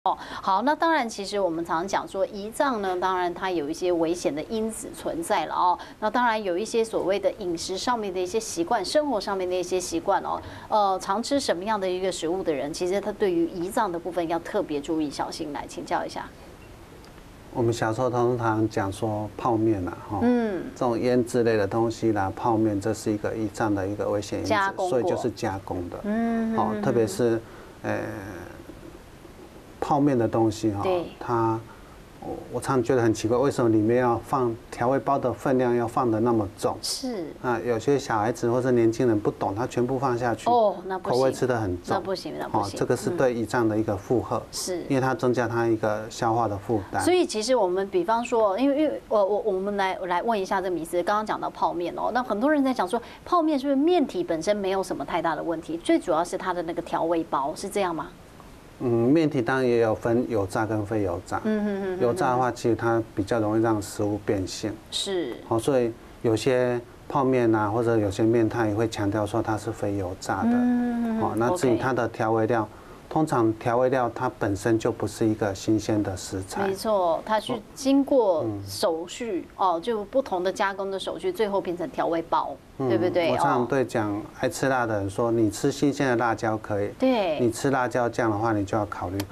哦，好，那当然，其实我们常常讲说胰脏呢，当然它有一些危险的因子存在了哦。那当然有一些所谓的饮食上面的一些习惯，生活上面的一些习惯哦。常吃什么样的一个食物的人，其实他对于胰脏的部分要特别注意小心。来请教一下。 我们小时候通常讲说泡面啦，哈，这种腌制类的东西啦，泡面这是一个胰脏的一个危险因子，所以就是加工的，特别是泡面的东西哈，它我常常觉得很奇怪，为什么里面要放调味包的分量要放得那么重？ 是啊，有些小孩子或者年轻人不懂，他全部放下去， 那不行， 口味吃得很重， 那不行，那不行。 这个是对胰脏的一个负荷， 是， 因为它增加它一个消化的负担。 所以其实我们比方说，因为我们来问一下这个迷思，刚刚讲到泡面哦，那很多人在讲说泡面是不是面体本身没有什么太大的问题，最主要是它的那个调味包，是这样吗？ 面体当然也有分油炸跟非油炸。油炸的话，其实它比较容易让食物变性。是。所以有些泡面啊，或者有些面它也会强调说它是非油炸的。那至于它的调味料，通常调味料它本身就不是一个新鲜的食材。 没错，它是经过手续就不同的加工的手续，最后变成调味包。对不对？ 我常常对讲爱吃辣的人说，你吃新鲜的辣椒可以， 对， 你吃辣椒酱的话，你就要考虑。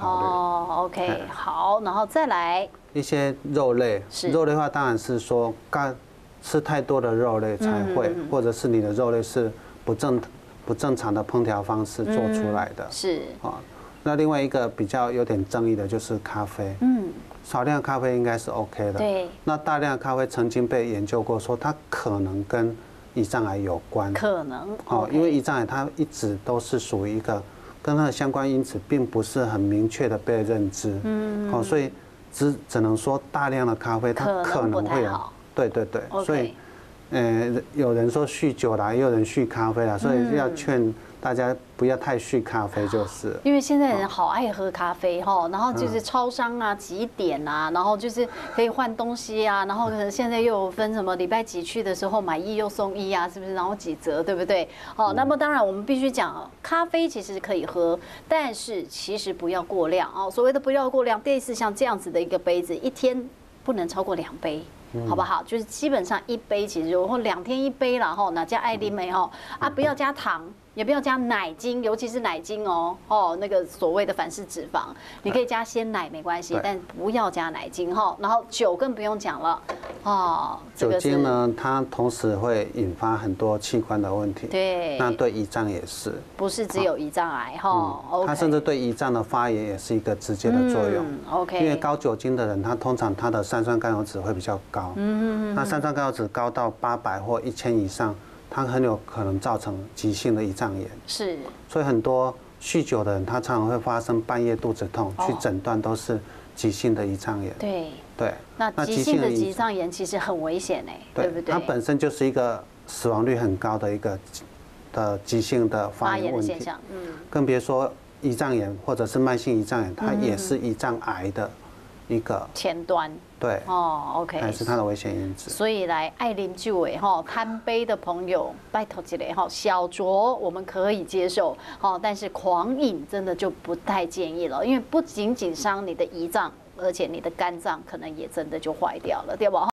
OK， 好，然后再来一些肉类，肉类的话当然是说，吃太多的肉类才会，或者是你的肉类是不正常的烹调方式做出来的。是那另外一个比较有点争议的就是咖啡。少量咖啡应该是 OK 的。对。那大量咖啡曾经被研究过，说它可能跟胰脏癌有关，可能因为胰脏癌它一直都是属于一个跟它的相关因子并不是很明确的被认知，所以只能说大量的咖啡它可能会有，对，所以有人说酗酒啦，也有人酗咖啡啦，所以要劝大家不要太酗咖啡，就是因为现在人好爱喝咖啡哈，然后就是超商啊、几点啊，然后就是可以换东西啊，然后可能现在又有分什么礼拜几去的时候买1又送1啊，是不是？然后几折，对不对？那么当然我们必须讲，咖啡其实可以喝，但是其实不要过量哦。所谓的不要过量，类似像这样子的一个杯子，一天不能超过2杯。好不好？就是基本上1杯，其实或2天1杯啦，哪加艾琳梅不要加糖，也不要加奶精，尤其是奶精那个所谓的反式脂肪，你可以加鲜奶没关系，但不要加奶精然后酒更不用讲了酒精呢，它同时会引发很多器官的问题，对，那对胰脏也是， 不是只有胰脏癌它甚至对胰脏的发炎也是一个直接的作用。OK， 因为高酒精的人，他通常他的三酸甘油酯会比较高。那三酸甘油酯高到800或1000以上，它很有可能造成急性的胰脏炎。是，所以很多酗酒的人，他常常会发生半夜肚子痛，去诊断都是急性的胰脏炎。对， 那急性的胰脏炎其实很危险对不对？ 它本身就是一个死亡率很高的一个急性的发炎问题。更别说胰脏炎或者是慢性胰脏炎，它也是胰脏癌的一个前端。对，OK， 还是它的危险因子。 所以来爱啉酒贪杯的朋友，拜托一下小酌我们可以接受但是狂饮真的就不太建议了，因为不仅仅伤你的胰脏，而且你的肝脏可能也真的就坏掉了，对吧？